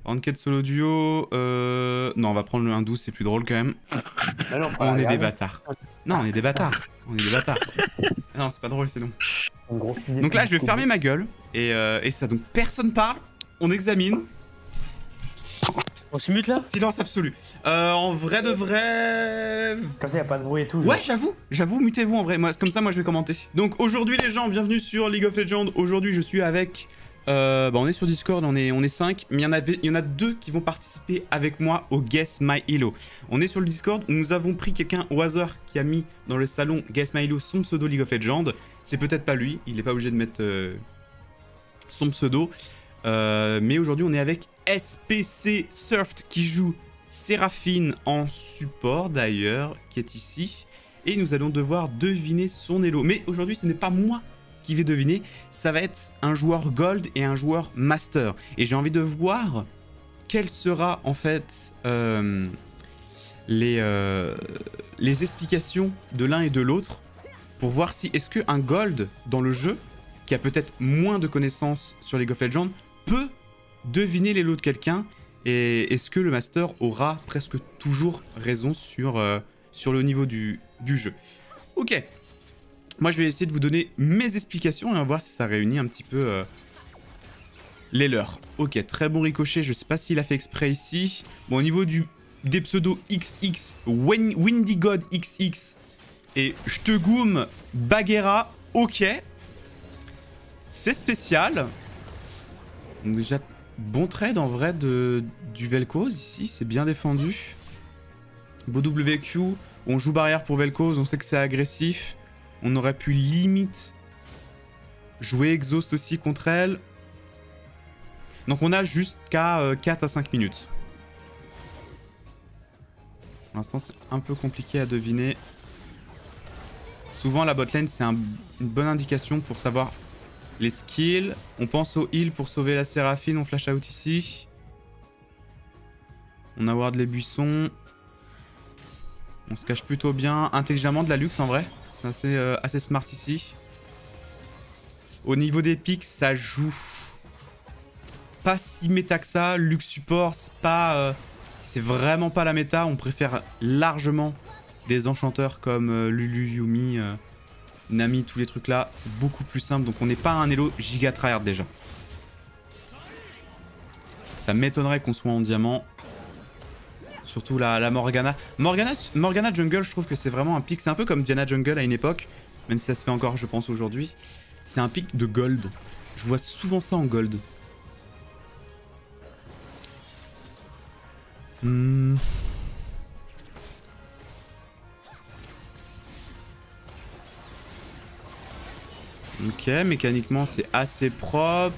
Enquête solo duo. Non, on va prendre le 1-12, c'est plus drôle quand même. Ah non, On est des bâtards. Non, on est des bâtards. On est des bâtards. Non, c'est pas drôle, c'est non. Donc là, je vais fermer ma gueule. Et ça, donc personne parle. On examine. On se mute là? Silence absolu. En vrai de vrai... Comme ça, y a pas de bruit et tout. Ouais, j'avoue, mutez-vous en vrai. Moi, comme ça, moi, je vais commenter. Donc aujourd'hui, les gens, bienvenue sur League of Legends. Aujourd'hui, je suis avec... on est sur Discord, on est 5, mais il y en a 2 qui vont participer avec moi au Guess My Elo. On est sur le Discord, nous avons pris quelqu'un au hasard qui a mis dans le salon Guess My Elo son pseudo League of Legends. C'est peut-être pas lui, il n'est pas obligé de mettre son pseudo. Mais aujourd'hui, on est avec SPC Surft qui joue Séraphine en support d'ailleurs, qui est ici. Et nous allons devoir deviner son Elo. Mais aujourd'hui, ce n'est pas moi qui vais deviner, ça va être un joueur Gold et un joueur Master. Et j'ai envie de voir quelles sera en fait les explications de l'un et de l'autre pour voir si est-ce qu'un Gold dans le jeu, qui a peut-être moins de connaissances sur League of Legends, peut deviner les lots de quelqu'un, et est-ce que le Master aura presque toujours raison sur le niveau du jeu. Ok. Moi, je vais essayer de vous donner mes explications et on va voir si ça réunit un petit peu les leurs. Ok, très bon ricochet. Je sais pas s'il a fait exprès ici. Bon, au niveau des pseudos XX, Windy God XX et Jtegoum Bagheera, ok. C'est spécial. Donc déjà, bon trade en vrai du Vel'Koz ici. C'est bien défendu. Beau WQ. On joue barrière pour Vel'Koz. On sait que c'est agressif. On aurait pu limite jouer Exhaust aussi contre elle. Donc on a jusqu'à 4 à 5 minutes. Pour l'instant c'est un peu compliqué à deviner. Souvent la botlane c'est une bonne indication pour savoir les skills. On pense au heal pour sauver la Séraphine. On flash out ici. On a ward les buissons. On se cache plutôt bien. Intelligemment de la luxe en vrai. C'est assez smart ici. Au niveau des pics, ça joue pas si méta que ça. Lux support, c'est vraiment pas la méta. On préfère largement des enchanteurs comme Lulu, Yumi, Nami, tous les trucs là. C'est beaucoup plus simple. Donc on n'est pas un elo giga tryhard déjà. Ça m'étonnerait qu'on soit en diamant. Surtout la Morgana. Morgana Jungle, je trouve que c'est vraiment un pic. C'est un peu comme Diana Jungle à une époque. Même si ça se fait encore, je pense, aujourd'hui. C'est un pic de gold. Je vois souvent ça en gold. Ok, mécaniquement, c'est assez propre.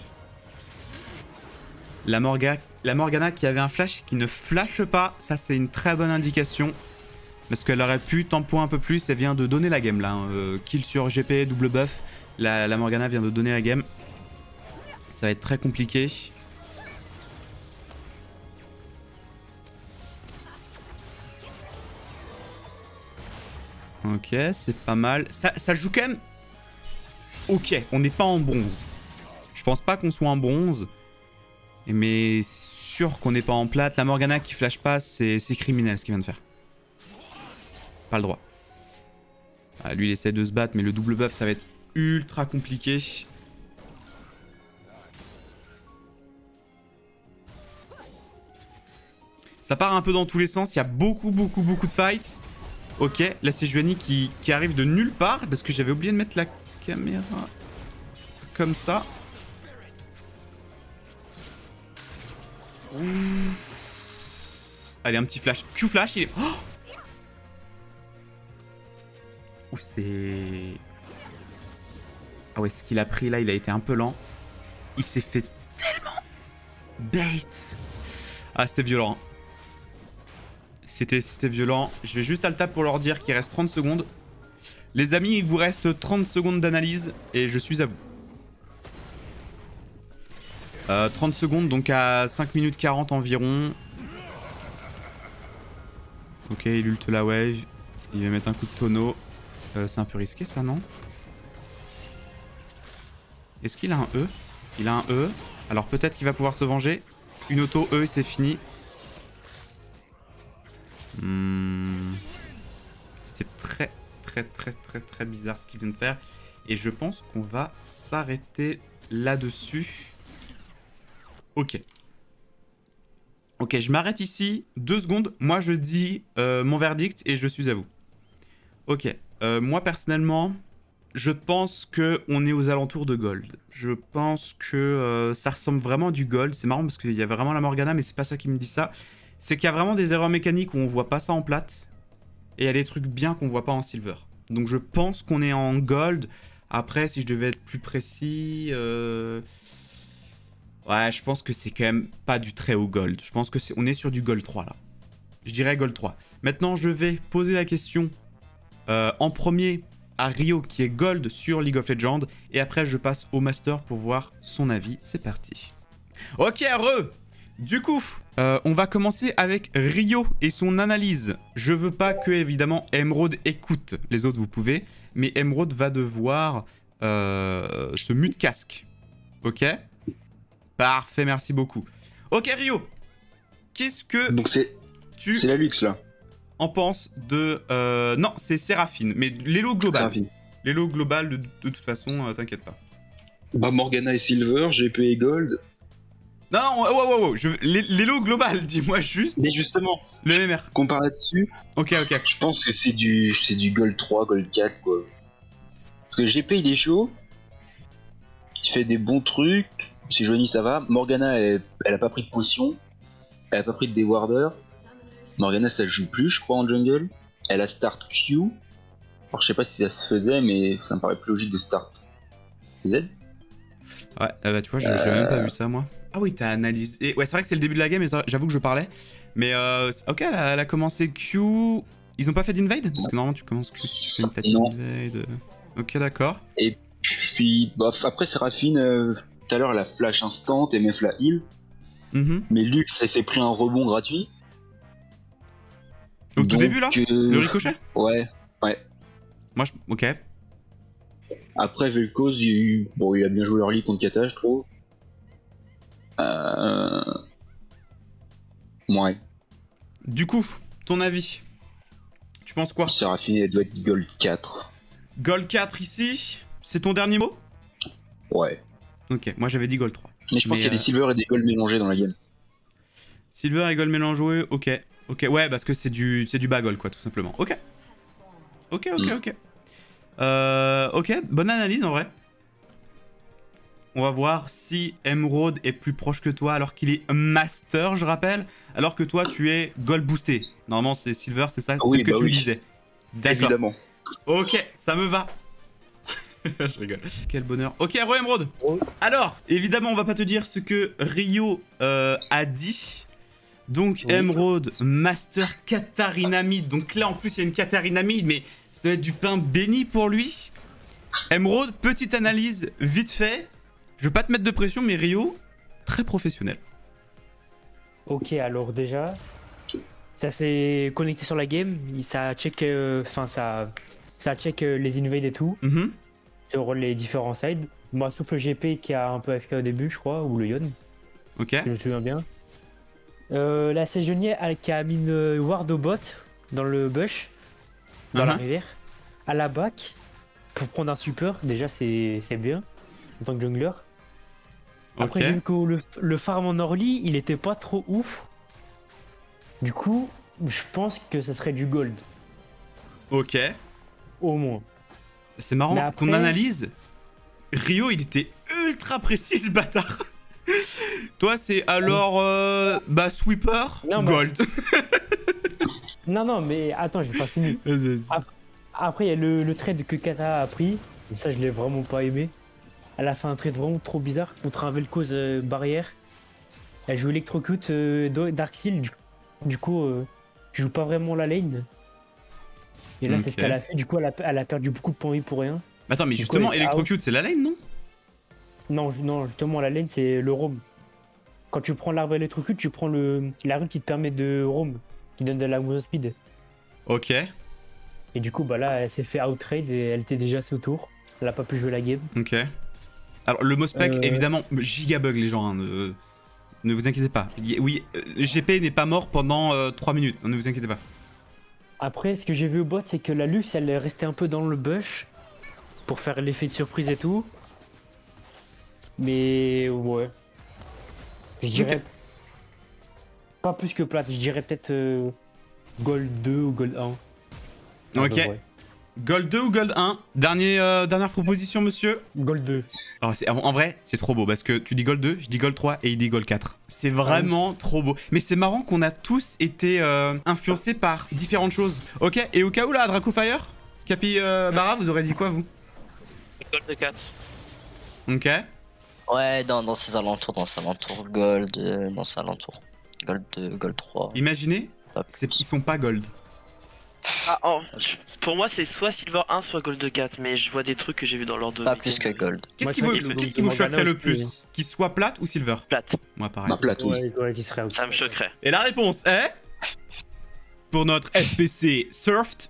La Morgana qui avait un flash qui ne flashe pas, ça c'est une très bonne indication. Parce qu'elle aurait pu tempo un peu plus, elle vient de donner la game là. Hein. Kill sur GP, double buff, la Morgana vient de donner la game. Ça va être très compliqué. Ok, c'est pas mal. Ça joue quand même... Ok, on n'est pas en bronze. Je pense pas qu'on soit en bronze. Mais c'est sûr qu'on n'est pas en plate. La Morgana qui flash pas, c'est criminel ce qu'il vient de faire. Pas le droit. Ah, lui il essaie de se battre, mais le double buff ça va être ultra compliqué. Ça part un peu dans tous les sens. Il y a beaucoup de fights. Ok, là c'est Juani qui arrive de nulle part. Parce que j'avais oublié de mettre la caméra comme ça. Allez, un petit flash. Q-flash, il est... Oh, c'est... Ah ouais, ce qu'il a pris là, il a été un peu lent. Il s'est fait tellement bait. Ah, c'était violent. C'était violent. Je vais juste alt-tab pour leur dire qu'il reste 30 secondes. Les amis, il vous reste 30 secondes d'analyse et je suis à vous. 30 secondes, donc à 5 minutes 40 environ. Ok, il ult la wave. Il va mettre un coup de tonneau. C'est un peu risqué ça, non? Est-ce qu'il a un E? Il a un E. Alors peut-être qu'il va pouvoir se venger. Une auto, eux, c'est fini. C'était très bizarre ce qu'il vient de faire. Et je pense qu'on va s'arrêter là-dessus. Ok. Ok, je m'arrête ici. 2 secondes. Moi, je dis mon verdict et je suis à vous. Ok. Moi, personnellement, je pense qu'on est aux alentours de Gold. Je pense que ça ressemble vraiment à du Gold. C'est marrant parce qu'il y a vraiment la Morgana, mais c'est pas ça qui me dit ça. C'est qu'il y a vraiment des erreurs mécaniques où on voit pas ça en plate. Et il y a des trucs bien qu'on voit pas en Silver. Donc je pense qu'on est en Gold. Après, si je devais être plus précis... Ouais, je pense que c'est quand même pas du très haut Gold. Je pense que on est sur du Gold 3 là. Je dirais Gold 3. Maintenant, je vais poser la question en premier à Rio qui est Gold sur League of Legends. Et après, je passe au Master pour voir son avis. C'est parti. Ok, du coup, on va commencer avec Rio et son analyse. Je veux pas que, évidemment, Emerald écoute. Les autres, vous pouvez. Mais Emerald va devoir se mute casque. Ok? Parfait, merci beaucoup. Ok, Rio. Qu'est-ce que Donc c'est la luxe, là. en penses de... non, c'est Séraphine. Mais l'élo global. Séraphine. L'élo global, de toute façon, t'inquiète pas. Bah Morgana et Silver, GP et Gold. Non, wow. L'élo global, dis-moi juste. Mais justement, Le MMR. compare là-dessus, Ok. je pense que c'est du Gold 3, Gold 4, quoi. Parce que GP, il est chaud. Il fait des bons trucs. Si Johnny, ça va. Morgana, elle a pas pris de potion. Elle a pas pris de déwarder. Morgana, ça joue plus, je crois, en jungle. Elle a start Q. Alors, je sais pas si ça se faisait, mais ça me paraît plus logique de start Z. Ouais, bah tu vois, j'ai même pas vu ça, moi. Ah oui, t'as analysé... Ouais, c'est vrai que c'est le début de la game, mais j'avoue que je parlais. Mais ok, elle a commencé Q... Ils ont pas fait d'invade? Parce que normalement, tu commences Q si tu fais une tête d'invade. Ok, d'accord. Et puis, bah, après, Séraphine, tout à l'heure, elle a flash instant, MF la heal. Mais Lux, elle s'est pris un rebond gratuit. Au tout début, là Le ricochet? Ouais. Moi, ok. Après, Vel'Koz, il a bien joué early contre Kata, je trouve. Ouais. Du coup, ton avis? Tu penses quoi? Séraphine, elle doit être Gold 4. Gold 4 ici? C'est ton dernier mot? Ouais. Ok, moi j'avais dit Gold 3. Mais je pense qu'il y a des Silver et des Gold mélangés dans la game. Silver et Gold mélangés, ok. Ok, ouais, parce que c'est du bas Gold, quoi, tout simplement. Ok. Ok. Ok, bonne analyse en vrai. On va voir si Emerald est plus proche que toi alors qu'il est Master, je rappelle. Alors que toi, tu es Gold boosté. Normalement, c'est Silver, c'est ça? Oui, c'est ce que bah tu me oui. disais. D'accord. Évidemment. Ok, ça me va. Je rigole. Quel bonheur. Ok, Emerald. Alors, évidemment, on va pas te dire ce que Rio a dit. Donc, Emerald, Master Katarinamide. Donc là, en plus, il y a une Katarinamide, mais ça doit être du pain béni pour lui. Emerald, petite analyse vite fait. Je veux pas te mettre de pression, mais Rio, très professionnel. Ok, alors déjà, ça s'est connecté sur la game, ça check, ça check les invades et tout, sur les différents sides. Moi, sauf le GP qui a un peu AFK au début, je crois, ou le Yon, Ok. si je me souviens bien. La Séjournier qui a mis une ward au bot dans le bush, dans la rivière, à la back, pour prendre un super, déjà c'est bien, en tant que jungler. Après, j'ai vu que le farm en early, il était pas trop ouf. Du coup, je pense que ça serait du gold. Ok. Au moins. C'est marrant, après... ton analyse, Rio, il était ultra précis, ce bâtard. Toi, c'est alors, bah, sweeper, non, gold. non, mais attends, j'ai pas fini. Après, il y a le trade que Kata a pris. Ça, je l'ai vraiment pas aimé. Elle a fait un trade vraiment trop bizarre contre un Vel'Koz barrière. Elle joue Electrocute Dark Seal. Du coup, je joue pas vraiment la lane. Et là, c'est ce qu'elle a fait. Du coup, elle a perdu beaucoup de points pour rien. Attends, mais justement, Electrocute, c'est la lane, non? Non, justement, la lane, c'est le roam. Quand tu prends l'arbre Electrocute, tu prends la rune qui te permet de roam, qui donne de la motion speed. Ok. Et du coup, bah là, elle s'est fait out-trade et elle était déjà sous tour. Elle a pas pu jouer la game. Ok. Alors, le Mospec, évidemment, giga bug les gens. Hein, Ne vous inquiétez pas. Oui, GP n'est pas mort pendant 3 minutes. Ne vous inquiétez pas. Après, ce que j'ai vu au bot, c'est que la Luce, elle est restée un peu dans le bush pour faire l'effet de surprise et tout. Mais ouais. Je dirais pas plus que plate. Je dirais peut-être Gold 2 ou Gold 1. Ok. Gold 2 ou Gold 1? Dernière proposition, monsieur? Gold 2. Alors, en vrai, c'est trop beau parce que tu dis Gold 2, je dis Gold 3 et il dit Gold 4. C'est vraiment trop beau. Mais c'est marrant qu'on a tous été influencés par différentes choses. Ok, et au cas où là, Dracofire, Capi Bara, vous aurez dit quoi vous? Gold 4. Ok. Ouais, dans ses alentours, Gold, dans ses alentours. Gold 2, Gold 3. Imaginez, ils sont pas Gold. Ah, pour moi, c'est soit Silver 1, soit Gold 4, mais je vois des trucs que j'ai vu dans l'ordre. Pas plus que Gold. Qu'est-ce qui vous choquerait le plus? Qu'il soit plate ou silver? Plate. Moi, pareil. Bah, plate, oui. Ouais, qui serait Ça me choquerait. Et la réponse est... Pour notre SPC Surfed,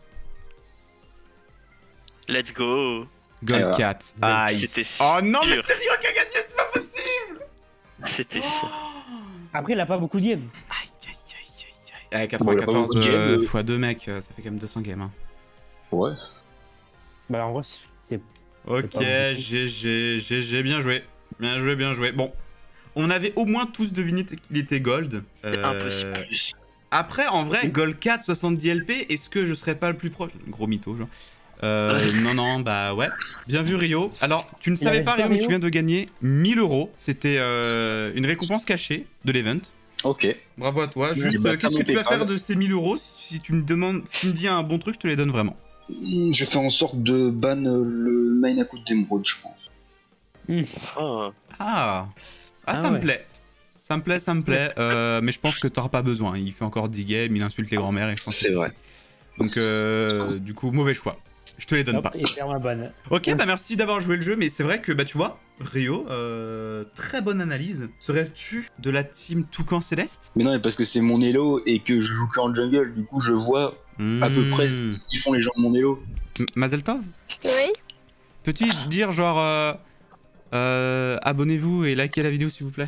Let's go. Gold 4. Aïe. C'était sûr. Oh non, mais c'est Rio qui a gagné, c'est pas possible. C'était sûr. Après, il a pas beaucoup de games. Aïe, aïe, aïe, aïe, aïe. 94 x 2 mec, ça fait quand même 200 games. Hein. Ouais. Bah en vrai, c'est... Ok, GG, bien joué. Bien joué, bien joué. Bon, on avait au moins tous deviné qu'il était Gold. C'était impossible plus. Après, en vrai, Gold 4, 70 LP, est-ce que je serais pas le plus proche? Gros mytho, genre. Non, bah ouais. Bien vu, Rio. Alors, tu ne savais pas, Rio, mais tu viens de gagner 1000 €. C'était une récompense cachée de l'event. Ok. Bravo à toi. Juste, qu'est-ce que tu vas faire de ces 1000 €? Si tu me demandes, si tu me dis un bon truc, je te les donne vraiment. Je fais en sorte de ban le main à coup d'émeraude, je pense. Oh. Ah, ça me plaît. Ça me plaît. Mais je pense que t'auras pas besoin. Il fait encore 10 games, il insulte les grands-mères et je pense que c'est vrai. Donc, du coup, mauvais choix. Je te les donne pas. Et faire ma banne. Ok, bah merci d'avoir joué le jeu, mais c'est vrai que, bah tu vois, Rio, très bonne analyse. Serais-tu de la team Toucan Céleste? Mais non, mais parce que c'est mon elo et que je joue qu'en jungle, du coup je vois à peu près ce qu'ils font les gens de mon elo. Mazeltov? Oui. Peux-tu dire genre abonnez-vous et likez la vidéo s'il vous plaît?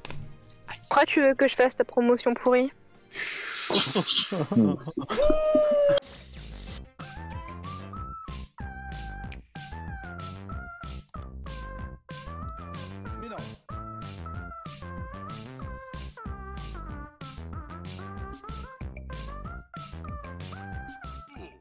Pourquoi tu veux que je fasse ta promotion pourrie?